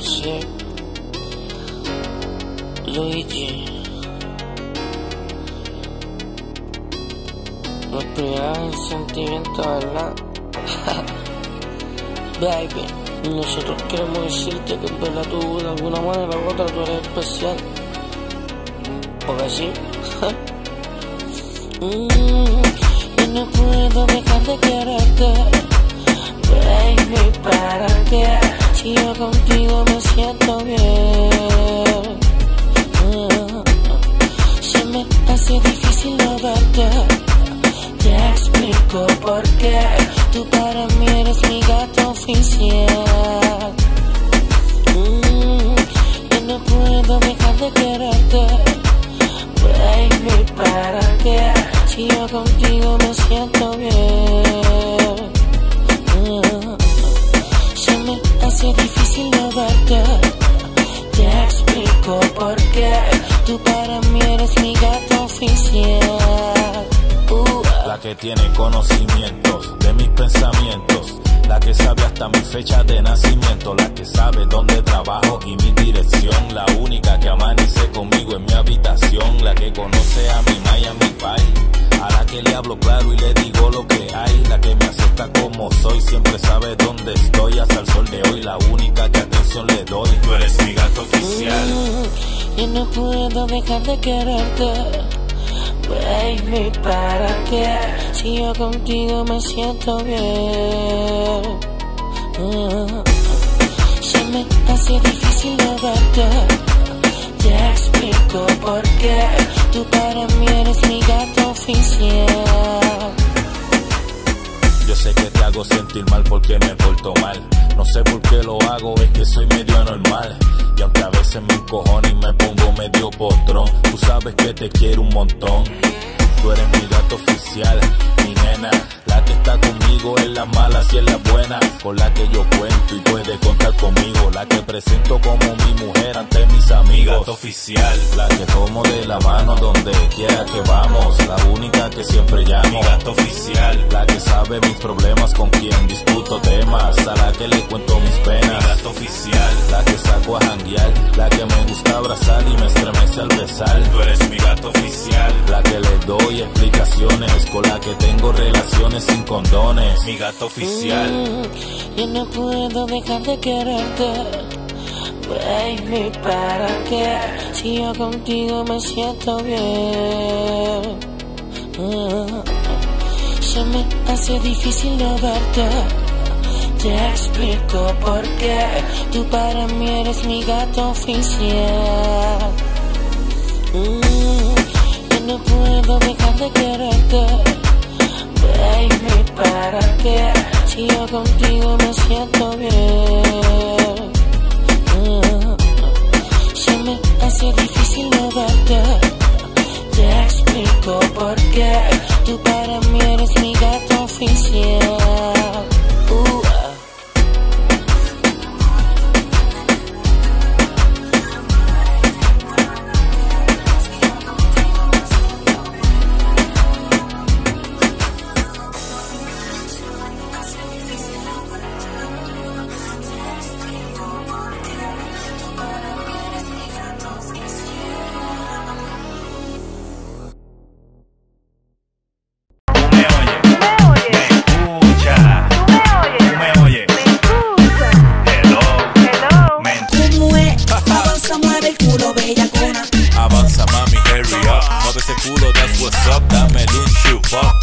Sí, Luigi. Los primeros sentimientos, ¿verdad? Baby, nosotros queremos decirte que en verdad tú de alguna manera u otra tú eres especial. Porque sí. Yo no puedo dejar de quererte, baby, ¿para qué? Si yo contigo me siento bien. Se me hace difícil no verte. Te explico por qué. Tú para mí eres mi gato oficial. Yo no puedo dejar de quererte, baby, ¿para qué? Si yo contigo me siento bien. Se me hace difícil no verte. Te explico por qué. Tú para mí eres mi gato oficial. La que tiene conocimientos de mis pensamientos, la que sabe hasta mi fecha de nacimiento, la que sabe dónde trabajo y mi dirección, la única que amanece conmigo en mi habitación, la que conoce a mi ma y a mi pai, a la que le hablo claro y le digo lo que hay, la que me acepta como soy, siempre sabe dónde estoy hasta el sol de hoy, la única que atención le doy. Tú eres mi gato oficial. Yo no puedo dejar de quererte, baby, ¿para qué? Si yo contigo me siento bien. Se me hace difícil no verte. Te explico por qué. Tú para mí eres mi gato oficial. Yo sé que te hago sentir mal porque me porto mal. No sé por qué lo hago, es que soy medio anormal. Y aunque a veces me encojono y me pongo medio potrón, tú sabes que te quiero un montón. Tú eres mi gato oficial, mi nena, la que está conmigo en las malas y en las buenas, con la que yo cuento y puede contar conmigo, la que presento como mi mujer ante mis amigos. Mi gato oficial, la que tomo de la mano donde quiera que vamos, la única que siempre llamo. Mi gato oficial, la que sabe mis problemas, con quien discuto temas, a la que le cuento mis penas. Mi gato oficial, la que saco a janguear, la que me gusta abrazar y me estremece al besar. Tú eres mi gato oficial, la que le doy explicaciones, con la que tengo relaciones sin condones. Mi gato oficial. Yo no puedo dejar de quererte, baby, ¿para qué? Si yo contigo me siento bien. Se me hace difícil no verte. Te explico por qué. Tú para mí eres mi gato oficial. No puedo dejar de quererte, baby, ¿para qué? Si yo contigo me siento bien. Se me hace difícil no verte. Te explico por qué. Tú para mí eres mi gato oficial. Avanza mami, hurry up, mueve ese culo, that's what's up, dame un shoe up.